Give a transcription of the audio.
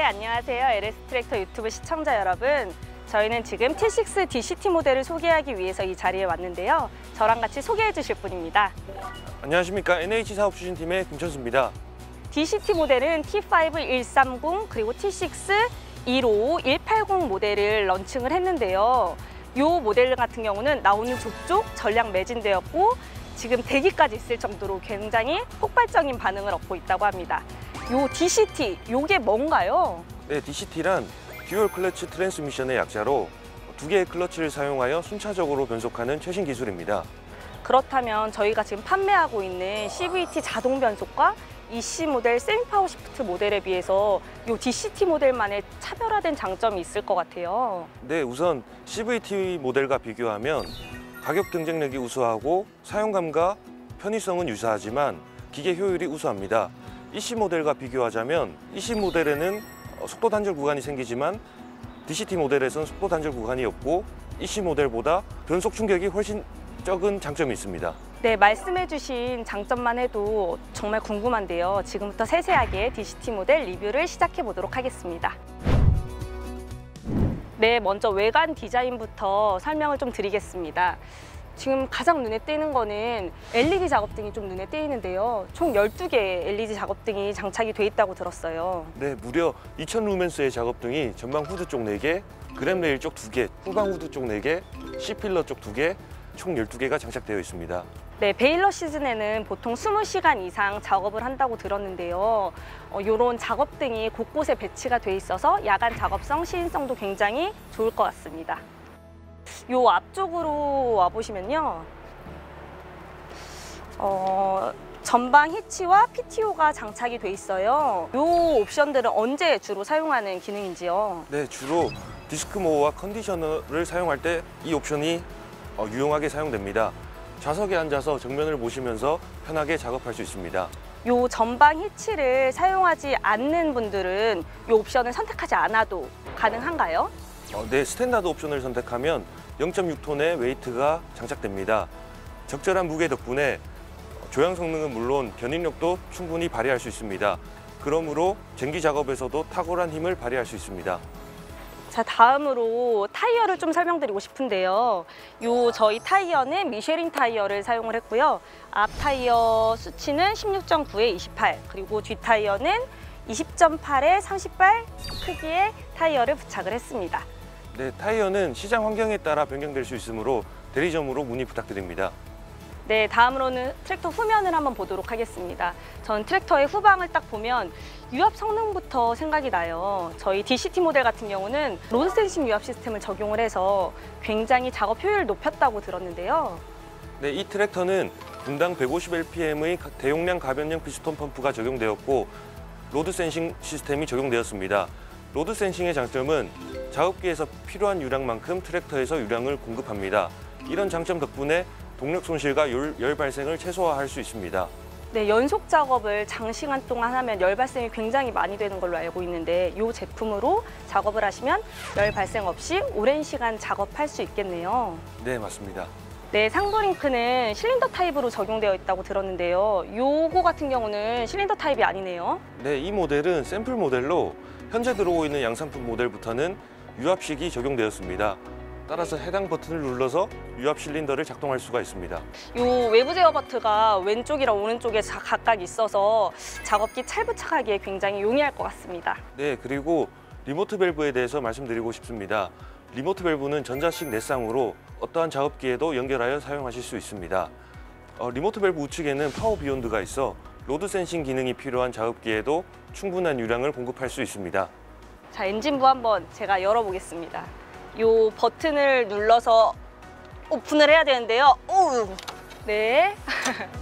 네, 안녕하세요. LS 트랙터 유튜브 시청자 여러분. 저희는 지금 T6 DCT 모델을 소개하기 위해서 이 자리에 왔는데요. 저랑 같이 소개해 주실 분입니다. 안녕하십니까. NH 사업추진팀의 김천수입니다. DCT 모델은 T5 130 그리고 T6 155, 180 모델을 런칭을 했는데요. 이 모델 같은 경우는 나오는 족족 전량 매진되었고 지금 대기까지 있을 정도로 굉장히 폭발적인 반응을 얻고 있다고 합니다. 요 DCT, 요게 뭔가요? 네, DCT란 듀얼 클러치 트랜스미션의 약자로 두 개의 클러치를 사용하여 순차적으로 변속하는 최신 기술입니다. 그렇다면 저희가 지금 판매하고 있는 CVT 자동 변속과 EC 모델 세미파워 시프트 모델에 비해서 이 DCT 모델만의 차별화된 장점이 있을 것 같아요. 네, 우선 CVT 모델과 비교하면 가격 경쟁력이 우수하고 사용감과 편의성은 유사하지만 기계 효율이 우수합니다. EC 모델과 비교하자면 EC 모델에는 속도 단절 구간이 생기지만 DCT 모델에서는 속도 단절 구간이 없고 EC 모델보다 변속 충격이 훨씬 적은 장점이 있습니다. 네, 말씀해주신 장점만 해도 정말 궁금한데요. 지금부터 세세하게 DCT 모델 리뷰를 시작해 보도록 하겠습니다. 네, 먼저 외관 디자인부터 설명을 좀 드리겠습니다. 지금 가장 눈에 띄는 거는 LED 작업등이 좀 눈에 띄는데요. 총 12개의 LED 작업등이 장착이 돼 있다고 들었어요. 네, 무려 2000 루멘스의 작업등이 전방 후드 쪽 4개, 그램 레일 쪽 2개, 후방 후드 쪽 4개, C필러 쪽 2개, 총 12개가 장착되어 있습니다. 네, 베일러 시즌에는 보통 20시간 이상 작업을 한다고 들었는데요. 이런 작업등이 곳곳에 배치가 돼 있어서 야간 작업성, 시인성도 굉장히 좋을 것 같습니다. 요 앞쪽으로 와보시면요. 전방 히치와 PTO가 장착이 돼 있어요. 요 옵션들은 언제 주로 사용하는 기능인지요? 네, 주로 디스크 모어와 컨디셔너를 사용할 때 이 옵션이 유용하게 사용됩니다. 좌석에 앉아서 정면을 보시면서 편하게 작업할 수 있습니다. 요 전방 히치를 사용하지 않는 분들은 이 옵션을 선택하지 않아도 가능한가요? 네, 스탠다드 옵션을 선택하면 0.6톤의 웨이트가 장착됩니다. 적절한 무게 덕분에 조향 성능은 물론 견인력도 충분히 발휘할 수 있습니다. 그러므로 쟁기 작업에서도 탁월한 힘을 발휘할 수 있습니다. 자, 다음으로 타이어를 좀 설명드리고 싶은데요. 저희 타이어는 미쉐린 타이어를 사용을 했고요. 앞 타이어 수치는 16.9에 28, 그리고 뒷 타이어는 20.8에 38 크기의 타이어를 부착을 했습니다. 네, 타이어는 시장 환경에 따라 변경될 수 있으므로 대리점으로 문의 부탁드립니다. 네, 다음으로는 트랙터 후면을 한번 보도록 하겠습니다. 전 트랙터의 후방을 딱 보면 유압 성능부터 생각이 나요. 저희 DCT 모델 같은 경우는 로드 센싱 유압 시스템을 적용을 해서 굉장히 작업 효율을 높였다고 들었는데요. 네, 이 트랙터는 분당 150rpm의 대용량 가변형 피스톤 펌프가 적용되었고 로드 센싱 시스템이 적용되었습니다. 로드 센싱의 장점은 작업기에서 필요한 유량만큼 트랙터에서 유량을 공급합니다. 이런 장점 덕분에 동력 손실과 열 발생을 최소화할 수 있습니다. 네, 연속 작업을 장시간 동안 하면 열 발생이 굉장히 많이 되는 걸로 알고 있는데 이 제품으로 작업을 하시면 열 발생 없이 오랜 시간 작업할 수 있겠네요. 네, 맞습니다. 네, 상부 링크는 실린더 타입으로 적용되어 있다고 들었는데요. 요거 같은 경우는 실린더 타입이 아니네요. 네, 이 모델은 샘플 모델로 현재 들어오고 있는 양산품 모델부터는 유압식이 적용되었습니다. 따라서 해당 버튼을 눌러서 유압 실린더를 작동할 수가 있습니다. 요 외부 제어 버튼가 왼쪽이랑 오른쪽에 각각 있어서 작업기 찰부착하기에 굉장히 용이할 것 같습니다. 네, 그리고 리모트 밸브에 대해서 말씀드리고 싶습니다. 리모트 밸브는 전자식 내쌍으로 어떠한 작업기에도 연결하여 사용하실 수 있습니다. 리모트 밸브 우측에는 파워 비욘드가 있어 로드 센싱 기능이 필요한 작업기에도 충분한 유량을 공급할 수 있습니다. 자, 엔진부 한번 제가 열어보겠습니다. 요 버튼을 눌러서 오픈을 해야 되는데요. 오, 네.